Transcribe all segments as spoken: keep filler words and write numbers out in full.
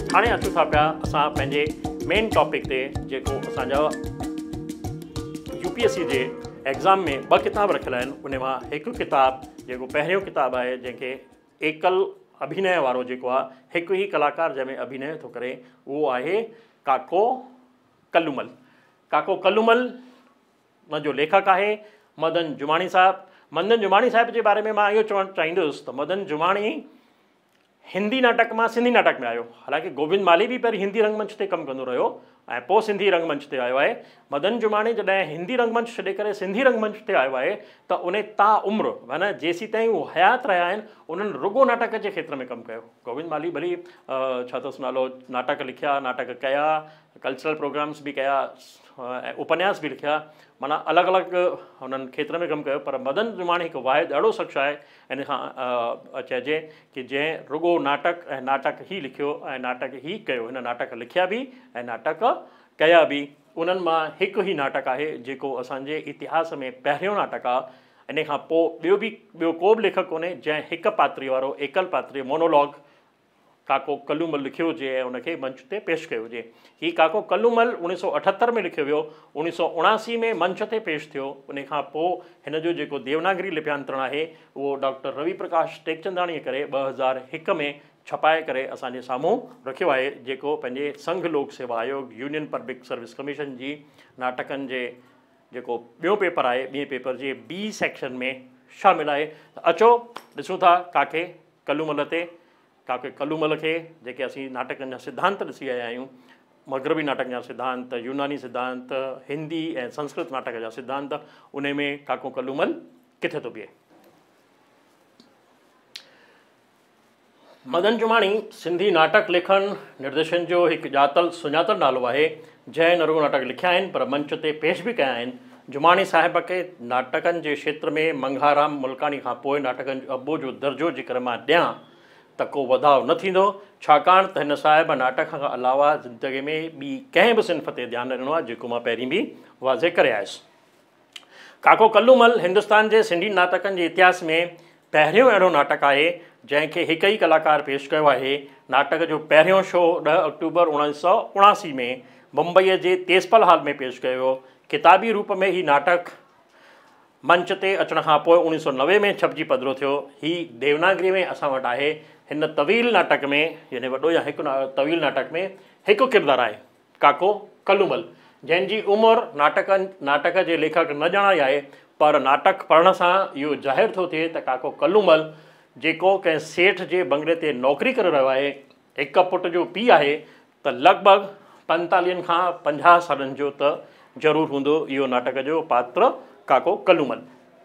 हाणे अचूं था पिया असां पंहिंजे मेन टॉपिक ते जेको असांजा यूपीएससी जे एग्ज़ाम में ॿ किताब रखियल आहिनि। उन मां हिकु किताबु जेको पहिरियों किताबु आहे जंहिंखे एकल अभिनय वारो जेको आहे हिकु ई कलाकार जंहिंमें अभिनय थो करे उहो आहे काको कल्लूमल। काको कल्लूमल उन जो लेखक आहे मदन जुमाणी साहिबु। मदन जुमाणी साहिब जे बारे में मां इहो चवणु चाहींदुसि त मदन जुमाणी हिंदी नाटक मां सिंधी नाटक में आयो। हालांकि गोविंद माली भी पहिरीं हिंदी रंगमंच ते कमु कंदो रहियो ऐं पोइ सिंधी रंगमंच ते आयो आहे। मदन जुमाणी जॾहिं हिंदी रंगमंच छॾे करे सिंधी रंगमंच ते आयो आहे त उन ता उम्र माना जेसीं ताईं उहे हयात रहिया आहिनि उन्हनि रुगो नाटक जे खेत्र में कमु कयो। गोविंद माली भली छा अथसि नालो नाटक लिखिया, नाटक कया, कल्चरल प्रोग्राम्स बि कया ऐं उपन्यास बि लिखिया, माना अलॻि अलॻि हुननि खेत्र में कमु कयो। पर मदन जुमाणी हिकु वाहिद अहिड़ो शख़्स आहे इन खां चइजे कि जंहिं रुगो नाटक ऐं नाटक ई लिखियो ऐं नाटक ई कयो। हिन नाटक लिखिया बि ऐं नाटक कया बि। उन्हनि मां हिकु ई नाटक आहे जेको असांजे इतिहास में पहिरियों नाटक आहे। इन खां पोइ ॿियो बि ॿियो को बि लेखक कोन्हे जंहिं हिकु पात्री वारो एकल पात्री मोनोलॉग काको कल्लूमल लिखियो हुजे ऐं उनखे मंच ते पेश कयो हुजे। हीउ काको कल्लूमल उणिवीह सौ अठहतरि में लिखियो वियो, उणिवीह सौ उणासी में मंच ते पेश थियो। उन खां पोइ हिन जो जेको देवनागरी लिपियांतरण आहे उहो डॉक्टर रवि प्रकाश टेकचंदाणीअ करे ॿ हज़ार हिकु में छपाए करे असांजे साम्हूं रखियो आहे, जेको पंहिंजे संघ लोक सेवा आयोग यूनियन पब्लिक सर्विस कमीशन जी नाटकनि जे जेको ॿियो पेपर आहे ॿिए पेपर जे बी सेक्शन में शामिल आहे। अचो ॾिसूं था काके कल्लूमल ते। काके कल्लूमल खे जेके असीं नाटकनि जा सिद्धांत ॾिसी आया आहियूं, मगरबी नाटक जा सिद्धांत, यूनानी सिद्धांत, हिंदी ऐं संस्कृत नाटक जा सिद्धांत, उन में काको कल्लूमल किथे थो बीहे। मदन जुमाणी सिंधी नाटक लेखन निर्देशन जो हिकु ॼातल सुञातल नालो आहे। जंहिं न रुगो नाटक लिखिया आहिनि पर मंच ते पेश बि कया आहिनि। जुमाणी साहिब खे नाटकनि जे क्षेत्र में मंघाराम मुल्कानी खां पोइ नाटकनि जो अबो जो दर्जो जेकर मां ॾियां त को वधाउ न थींदो, छाकाणि त हिन साहिब नाटक खां अलावा ज़िंदगी में ॿी कंहिं बि सिंफ़ ते ध्यानु ॾिनो आहे, जेको मां पहिरीं बि वाज़े करे आयुसि। काको कल्लूमल हिंदुस्तान जे सिंधी नाटकनि जे इतिहास में पहिरियों अहिड़ो नाटक आहे जंहिंखे हिकु ई कलाकार पेश कयो आहे। नाटक जो पहिरियों शो ॾह अक्टूबर उणिवीह सौ उणासी में मुंबईअ जे तेजपाल हॉल में पेश कयो वियो। किताबी रूप में ही नाटक मंच ते अचण खां पोइ उणिवीह सौ नवे में छपजी पधिरो थियो। हीउ देवनागरी में असां वटि आहे। हिन तवील नाटक में यानी वॾो या हिकु तवील नाटक में हिकु किरदारु आहे काको कल्लूमल, जंहिंजी उमिरि नाटकनि नाटक जे लेखक न ॼाणाई आहे, पर नाटक पढ़ण सां इहो ज़ाहिर थो थिए त काको कल्लूमल जेको कंहिं सेठ जे बंगले ते नौकिरी करे रहियो आहे, हिकु पुट जो पीउ आहे, त लॻभॻि पंजेतालीहनि खां पंजाह सालनि जो त ज़रूरु हूंदो इहो नाटक जो पात्र काको कल्लूमल।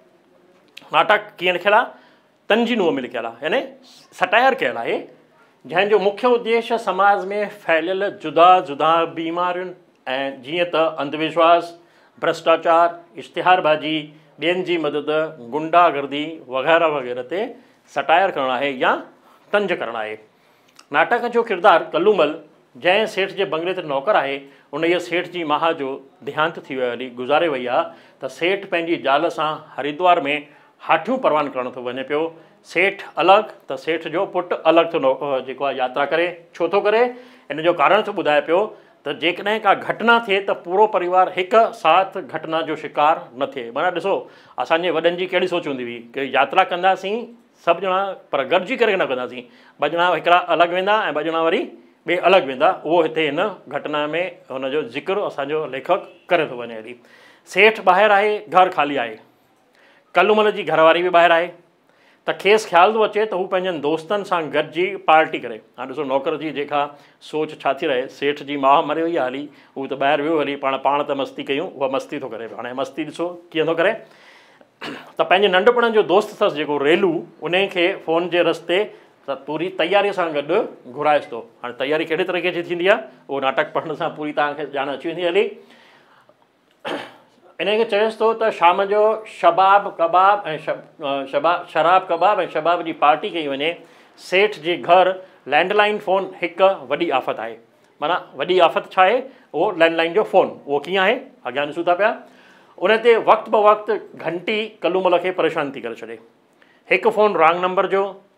नाटक कीअं लिखियलु आहे? तंजी नूह में लिखियलु आहे, यानी सटायर कयल आहे, जंहिंजो मुख्य उद्देश्य समाज में फैलियल जुदा जुदा बीमारियुनि ऐं जीअं त अंधविश्वास, भ्रष्टाचार, इश्तिहारबाजी, ॿियनि जी मदद, गुंडागर्दी वग़ैरह वग़ैरह ते सटायर करणु आहे या तंज करणु आहे। नाटक जो किरदारु कल्लूमल जंहिं सेठ जे बंगले ते नौकर आहे, उन इहो सेठ जी माउ जो देहांत थी वियो हली गुज़ारे वई आहे, त सेठ पंहिंजी ज़ाल सां हरिद्वार में हाठियूं परवान करणु थो वञे पियो। सेठ अलॻि त सेठ जो पुटु अलॻि थो जेको आहे यात्रा करे। छो थो करे? इन जो कारण थो ॿुधाए पियो त जेकॾहिं का घटना थिए त पूरो परिवार हिकु साथ घटना जो शिकार न थिए। माना ॾिसो असांजे वॾनि जी कहिड़ी सोच हूंदी हुई की यात्रा कंदासीं सभु ॼणा पर गॾिजी करे न कंदासीं, ॿ ॼणा हिकिड़ा अलॻि वेंदा ऐं ॿ ॼणा वरी ॿिए अलॻि वेंदा। उहो हिते हिन घटना में हुनजो ज़िक्र असांजो लेखक करे थो वञे हली। सेठ ॿाहिरि आहे, घरु ख़ाली आहे, कल्लूमल जी घरवारी बि ॿाहिरि आहे, त खेसि ख़्यालु थो अचे त हू पंहिंजनि दोस्तनि सां गॾिजी पार्टी करे। हाणे ॾिसो नौकर जी जेका सोच छा थी रहे, सेठ जी माउ मरे वई आहे हली, हू त ॿाहिरि वियो हली, पाण पाण त मस्ती कयूं, उहा मस्ती थो करे। हाणे मस्ती ॾिसो कीअं थो करे त पंहिंजे नंढपण जो दोस्त अथसि जेको रेलू, उन खे फ़ोन जे रस्ते त पूरी तयारीअ सां गॾु घुराएसि थो। हाणे तयारी कहिड़े तरीक़े जी थींदी आहे उहो नाटक पढ़ण सां पूरी तव्हांखे ॼाण अची वेंदी हली। इन खे चयुसि थो त शाम जो शबाब कबाब ऐं शबाब शराब कबाब ऐं शबाब जी पार्टी कई वञे। सेठ जे घर लैंडलाइन फ़ोन हिकु वॾी आफ़त आहे। माना वॾी आफ़त छा आहे? उहो लैंडलाइन जो फ़ोन। उहो कीअं आहे अॻियां ॾिसूं था पिया। उन ते वक़्तु ब वक़्तु घंटी कल्लूमल खे परेशान थी करे छॾे। हिकु फ़ोन रॉन्ग नंबर जो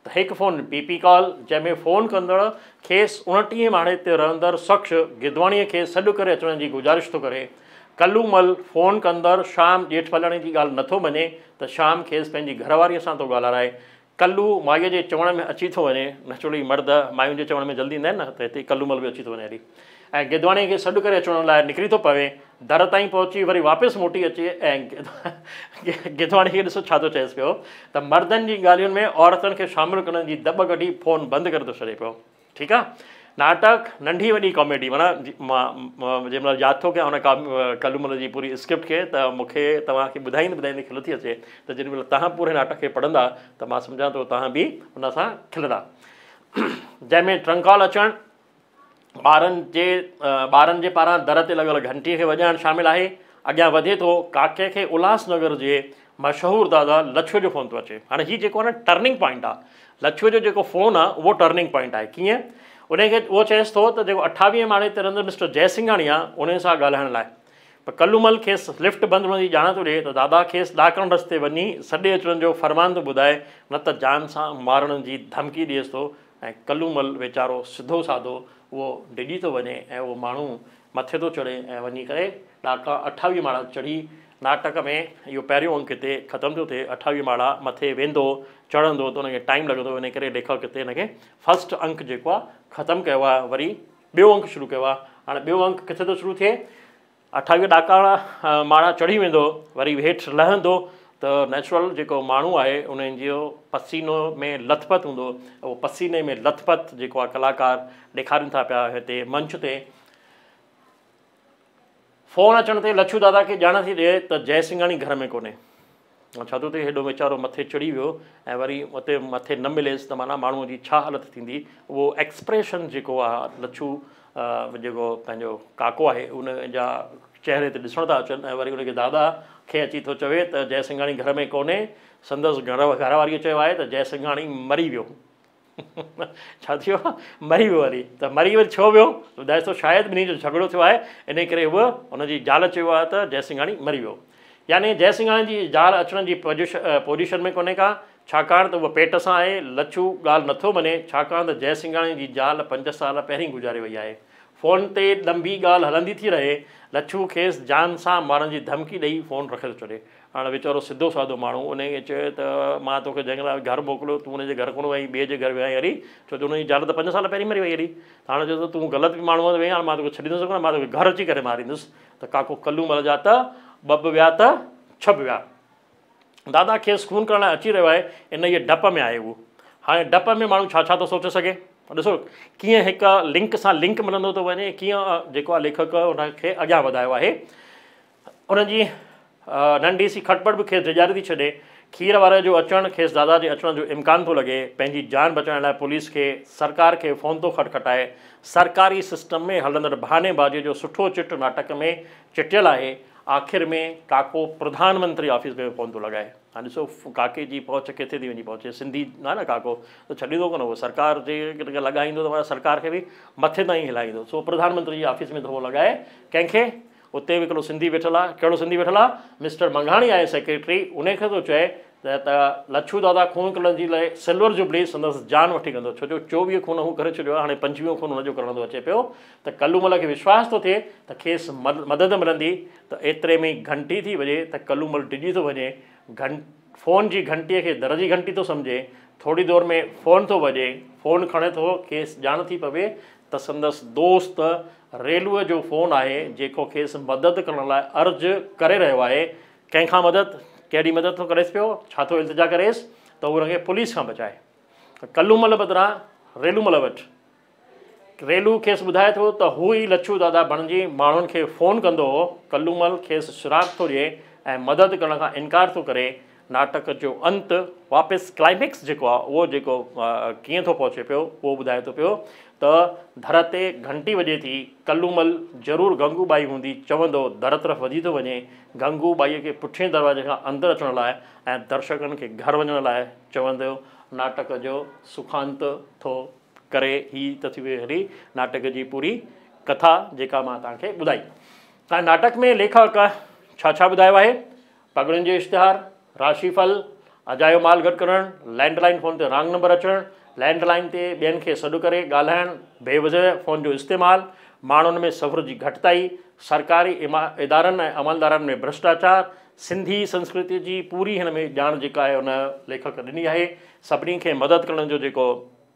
त हिकु फ़ोन पी पी कॉल, जंहिंमें फ़ोन कंदड़ खेसि उणटीह माड़े ते रहंदड़ शख़्स गिदवाणीअ खे सॾु करे अचण जी गुज़ारिश थो करे। कल्लूमल फ़ोन कंदड़ शाम ॼेठ फलाणे जी ॻाल्हि नथो मञे त शाम खेसि पंहिंजी घरवारीअ सां थो ॻाल्हाए। कल्लू माईअ जे चवण में अची थो वञे, नचोड़ी मर्द मायुनि जे चवण में जल्दी ईंदा आहिनि न, त हिते कल्लूमल बि अची थो वञे हली ऐं गिदवाणीअ खे सॾु करे अचण लाइ निकिरी थो पवे। दर ताईं पहुची वरी वापसि मोटी अचे ऐं गिदवाणी खे ॾिसो छा थो चएसि पियो त मर्दनि जी ॻाल्हियुनि में औरतुनि खे शामिलु करण जी दॿ कढी फ़ोन बंदि करे थो छॾे पियो। ठीकु आहे, नाटक नंढी वॾी कॉमेडी, माना मां जंहिं महिल यादि थो कयां हुन का कल्लूमल जी पूरी स्क्रिप्ट खे, त मूंखे तव्हांखे ॿुधाईंदे ॿुधाईंदे खिल थी अचे त जेॾी महिल तव्हां पूरे नाटक खे पढ़ंदा त मां सम्झां थो तव्हां बि हुन सां खिलंदा। जंहिंमें ट्रंक कॉल अचणु, ॿारनि जे ॿारनि जे पारां दर ते लॻल घंटीअ खे वॼाइणु शामिलु आहे। अॻियां वधे थो, काके खे उल्हासनगर जे मशहूरु दादा लछूअ जो फ़ोन थो अचे। हाणे हीउ जेको आहे न टर्निंग पॉइंट आहे, लछूअ जो जेको फ़ोन आहे उहो टर्निंग पॉइंट आहे। कीअं, उनखे उहो चएसि थो त जेको अठावीह माड़े ते रहंदड़ मिस्टर जयसिंघाणी आहे उन सां ॻाल्हाइण लाइ, पर कल्लूमल खेसि लिफ्ट बंदि हुअण जी ॼाण थो ॾिए त दादा खेसि ॾाकण रस्ते वञी सॾे अचण जो फरमान थो ॿुधाए, न त जान सां मारण जी धमकी ॾिएसि थो। ऐं कल्लूमल वीचारो सिधो साधो उहो डिॼी थो वञे ऐं उहो माण्हू मथे थो चढ़े ऐं वञी करे ॾाका अठावीह माड़ा चढ़ी। नाटक में इहो पहिरियों अंक हिते ख़तमु थो थिए, अठावीह माड़ा मथे वेंदो चढ़ंदो त हुनखे टाइम लॻंदो, इन करे लेखक हिते हिनखे फस्ट अंक जेको आहे ख़तमु कयो आहे, वरी ॿियो अंक शुरू कयो आहे। हाणे ॿियो अंक किथे थो शुरू थिए, अठावीह ॾाका माड़ा चढ़ी वेंदो, वरी हेठि लहंदो त नेचुरल जेको माण्हू आहे उन्हनि जो पसीनो में लथपथ हूंदो, उहो पसीने में लथपथ जेको आहे कलाकार ॾेखारीनि था पिया हिते मंच ते। फ़ोन अचण ते लछू दादा खे ॼाण थी ॾिए त जयसिंघाणी घर में कोन्हे। छा थो थिए, हेॾो वीचारो मथे चढ़ी वियो ऐं वरी उते मथे न मिलेसि त माना माण्हूअ जी छा हालति थींदी। उहो एक्सप्रेशन जेको आहे लछू जेको पंहिंजो काको आहे उन जा चहिरे ते ॾिसण था अचनि ऐं वरी उनखे दादा खे अची थो चवे त जयसिंघाणी घर में कोन्हे। संदसि घर घरवारीअ चयो आहे त जयसिंघाणी मरी वियो। छा थियो, मरी वियो। वरी त मरी वरी छो वियो, ॿुधाए थो शायदि ॿिन्ही जो झगड़ो थियो आहे, इन करे उहो हुनजी ज़ाल चयो आहे त जयसिंघाणी मरी वियो। यानी जयसिंघाणी जी ज़ाल अचण जी पोजिशन पोजिशन में कोन्हे का, छाकाणि त उहा पेट सां आहे। लछू ॻाल्हि नथो मञे, छाकाणि त जयसिंघाणी जी ज़ाल पंज साल पहिरीं गुज़ारे वई आहे। फ़ोन ते लंबी ॻाल्हि हलंदी थी रहे, लछू खेसि जान सां मारण जी धमकी ॾेई फ़ोन रखे थो छॾे। हाणे वीचारो सिधो साधो माण्हू उनखे चए त मां तोखे जंहिं लाइ घर मोकिलियो तूं हुनजे घर कोन वई, ॿिए जे घर विया हली, छो जो हुनजी ज़ाल त पंज साल पहिरीं मरी वई हली। हाणे चए थो तूं ग़लति माण्हूअ ते वेई, हाणे मां तोखे छॾी न सघां, मां तोखे घर अची करे मारींदुसि। त काको कल्लूमल जा त ॿ बि विया त छह बि विया। दादा खेसि खून करण लाइ अची रहियो आहे, इन जे डप में आहे उहो। हाणे डप में माण्हू छा छा थो सोचे सघे, ॾिसो कीअं हिकु लिंक सां लिंक मिलंदो थो वञे, कीअं जेको आहे लेखक हुनखे अॻियां वधायो आहे। उनजी नंढी सी खटपट बि खेसि डिॼारी थी छॾे। खीर वारे जो अचणु खेसि दादा जे अचण जो इम्कान थो लॻे। पंहिंजी जान बचाइण लाइ पुलिस खे सरकार खे फ़ोन थो खटखटाए। सरकारी सिस्टम में हलंदड़ बहानेबाज़ी जो सुठो चिट नाटक में चिटियल आहे। आख़िर में काको प्रधानमंत्री ऑफिस में फ़ोन थो लॻाए। हाणे ॾिसो काके जी पहुच किथे थी वञी पहुचे, सिंधी न न काको त छॾींदो कोन, उहो सरकार जे लॻाईंदो त सरकार खे बि मथे ताईं हिलाईंदो। सो प्रधानमंत्री जी ऑफिस में थो लॻाए कंहिंखे, उते बि हिकिड़ो सिंधी वेठल आहे। कहिड़ो सिंधी वेठल आहे, मिस्टर मंघाणी आहे सेक्रेटरी, उनखे थो चए त त लछू दादा खून करण जी लाइ सिल्वर जुबली संदसि जान वठी कंदो, छो जो चोवीह खून हू करे छॾियो आहे, हाणे पंजवीह खून हुनजो करण थो अचे पियो। त कल्लूमल खे विश्वास थो थिए त खेसि मदद मिलंदी। त एतिरे में घंटी थी वञे त कल्लूमल डिॼी थो वञे। घं फ़ोन जी घंटीअ खे दर जी घंटी थो सम्झे। थोरी देरि में फ़ोन थो वॼे, फ़ोन खणे थो, खेसि ॼाण थी पवे त संदसि दोस्त रेलूअ जो फ़ोन आहे जेको खेसि मदद करण लाइ अर्ज़ु करे रहियो आहे। कंहिंखां मदद, कहिड़ी मदद थो करेसि पियो, छा थो इल्तिजा करेसि त उहो हुनखे पुलिस खां बचाए। कल्लूमल बदिरां रेलूमल वटि रेलू खेसि ॿुधाए थो त हू ई लछू दादा बणिजी माण्हुनि खे फ़ोन कंदो हो। कल्लूमल खेसि सुराग थो ॾिए ऐं मदद करण खां इनकार थो करे। नाटक जो अंत वापसि क्लाइमेक्स जेको आहे उहो जेको कीअं थो पहुचे पियो उहो ॿुधाए थो पियो त दर ते घंटी वॼे थी। कल्लूमल ज़रूरु गंगूबाई हूंदी चवंदो दर तरफ़ वधी थो वञे। गंगूबाईअ खे पुठिएं दरवाजे खां अंदरि अचण लाइ ऐं दर्शकनि खे घर वञण लाइ चवंदो नाटक जो सुखांत थो करे। ही त थी वई हली नाटक जी पूरी कथा जेका मां तव्हांखे ॿुधाई। त नाटक में लेखक छा छा ॿुधायो आहे, पगड़ियुनि जो इश्तिहार, राशिफल, अजायो माल गॾु करणु, लैंडलाइन फ़ोन ते रॉन्ग नंबर अचणु, लैंडलाइन ते ॿियनि खे सॾु करे ॻाल्हाइणु, बेवजह फ़ोन जो इस्तेमालु, माण्हुनि में सब्र जी घटिताई, सरकारी इमा इदारनि ऐं अमलदारनि में भ्रष्टाचार, सिंधी संस्कृति जी पूरी हिन में ॼाण जेका आहे उन लेखक ॾिनी आहे। सभिनी खे मदद करण जो जेको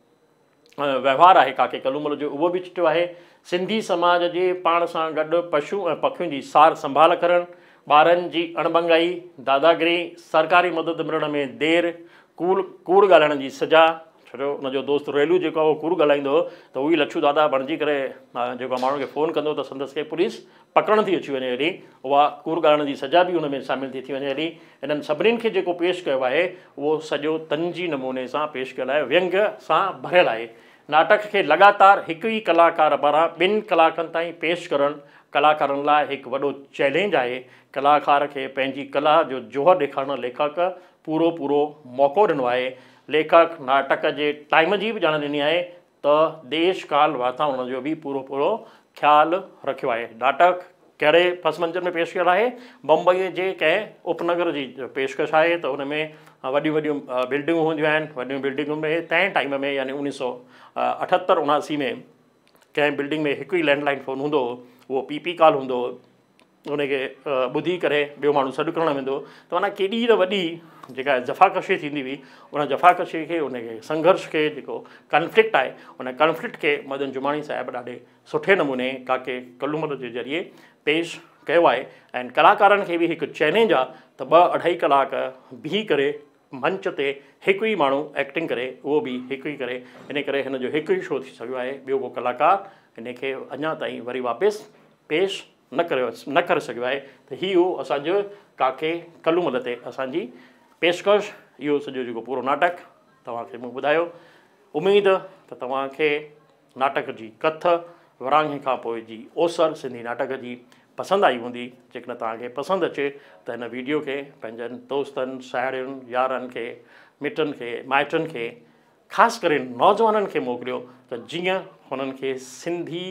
व्यवहार आहे काके कल्लूमल जो उहो बि चिटियो आहे। सिंधी समाज जे पाण सां गॾु पशु ऐं पखियुनि जी सार संभाल करणु, ॿारनि जी अणभंगाई, दादागिरी, सरकारी मदद मिलण में देरि, कूड़ कूड़ ॻाल्हाइण जी सज़ा। छो जो हुनजो दोस्त रेलू जेको आहे उहो कूड़ ॻाल्हाईंदो हो त उहो ई लच्छू दादा बणिजी करे जेको माण्हुनि खे फ़ोन कंदो त संदसि खे पुलिस पकड़ण थी अची वञे हली, उहा कूड़ ॻाल्हाइण जी सज़ा बि हुन में शामिलु थी थी वञे हली। इन्हनि सभिनीनि खे जेको पेश कयो आहे उहो सॼो तंजी नमूने सां पेश कयल आहे, व्यंग्य सां भरियल आहे। नाटक खे लगातार हिकु ई कलाकार पारां ॿिनि कलाकनि ताईं पेश करणु कलाकारनि लाइ हिकु वॾो चैलेंज आहे। कलाकार खे पंहिंजी कला जो जोहर ॾेखारण लेखक पूरो पूरो मौक़ो ॾिनो आहे। लेखक नाटक जे टाइम जी बि ॼाण ॾिनी आहे त देश काल वातावरण जो बि पूरो पूरो ख़्यालु रखियो आहे। नाटक कहिड़े पस मंज़र में पेश कयल आहे? बम्बईअ जे कंहिं उपनगर जी पेशकश आहे त उन में वॾियूं वॾियूं बिल्डिंगूं हूंदियूं आहिनि। वॾियूं बिल्डिंगुनि में तंहिं टाइम में यानी उणिवीह सौ अठहतरि उणासी में कंहिं बिल्डिंग में हिकु ई लैंडलाइन फ़ोन हूंदो हो, उहो पी पी कॉल हूंदो हो। उनखे ॿुधी करे ॿियो माण्हू सॾु करणु वेंदो त माना केॾी त वॾी जेका जफ़ाकशी थींदी हुई, उन जफ़ाकशी खे उनखे संघर्ष खे जेको कन्फ्लिक्ट आहे उन कन्फ्लिक्ट खे मदन जुमाणी साहिबु ॾाढे सुठे नमूने काके कल्लूमल जे ज़रिए पेश कयो आहे। ऐं कलाकारनि खे बि हिकु चैलेंज आहे त ॿ अढाई कलाक बीही करे मंच ते हिकु ई माण्हू एक्टिंग करे, उहो बि हिकु ई करे। इन करे हिन जो हिकु ई शो थी सघियो आहे, ॿियो को कलाकार हिन खे अञा ताईं वरी वापसि पेश न करियो न करे सघियो आहे। त हीउ असांजो काके कल्लूमल ते असांजी पेशकश, इहो सॼो जेको पूरो नाटक तव्हांखे मूं ॿुधायो। उमेद त तव्हांखे नाटक जी कथ विरांङे खां पोइ जी ओसर सिंधी नाटक जी पसंदि आई हूंदी। जेकॾहिं तव्हांखे पसंदि अचे त हिन वीडियो खे पंहिंजनि दोस्तनि, साहेड़ियुनि, यारनि खे, मिटनि खे, माइटनि खे, ख़ासि करे नौजवाननि खे मोकिलियो त जीअं हुननि खे सिंधी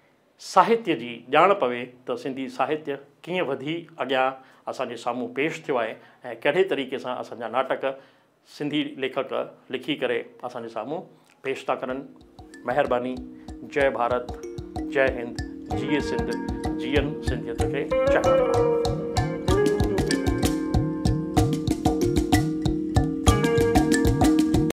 साहित्य जी ॼाण पवे त सिंधी साहित्य कीअं वधी अॻियां असांजे साम्हूं पेश थियो आहे ऐं कहिड़े तरीक़े सां असांजा नाटक सिंधी लेखक लिखी करे असांजे साम्हूं पेश था करनि। महिरबानी। जय भारत, जय हिंद, जिए सिंध, जीअनि सिंधियत खे चाहींदा।